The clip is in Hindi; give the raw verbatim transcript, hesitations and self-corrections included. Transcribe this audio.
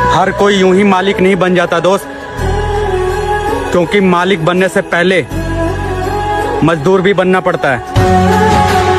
हर कोई यूं ही मालिक नहीं बन जाता दोस्त, क्योंकि मालिक बनने से पहले मजदूर भी बनना पड़ता है।